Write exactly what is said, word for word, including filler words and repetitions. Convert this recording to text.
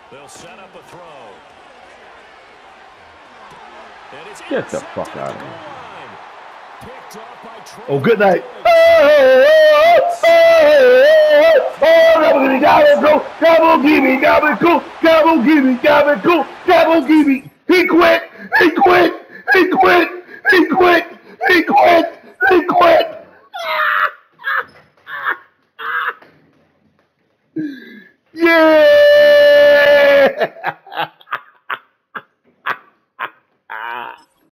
They'll set up a throw. Get the fuck out of here. Oh, good night. Oh, oh, oh, oh, gobble, gobble, Geebie, Gobical, gobble, Geebie, Gobical, gobble, Geebie. He quit. He quit. He quit. He quit. He quit. He quit. Yeah.